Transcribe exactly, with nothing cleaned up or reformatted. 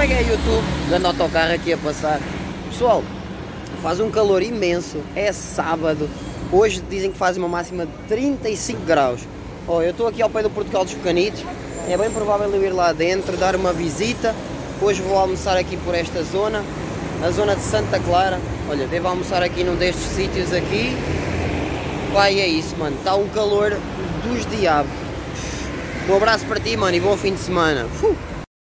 é que é YouTube? Dando autocarro aqui a passar. Pessoal, faz um calor imenso, é sábado. Hoje dizem que faz uma máxima de trinta e cinco graus. Oh, eu estou aqui ao pé do Portugal dos Pequenitos. É bem provável eu ir lá dentro, dar uma visita. Hoje vou almoçar aqui por esta zona, a zona de Santa Clara. Olha, devo almoçar aqui num destes sítios aqui. Pai, é isso, mano. Está um calor dos diabos. Um abraço para ti, mano, e bom fim de semana. Fuh.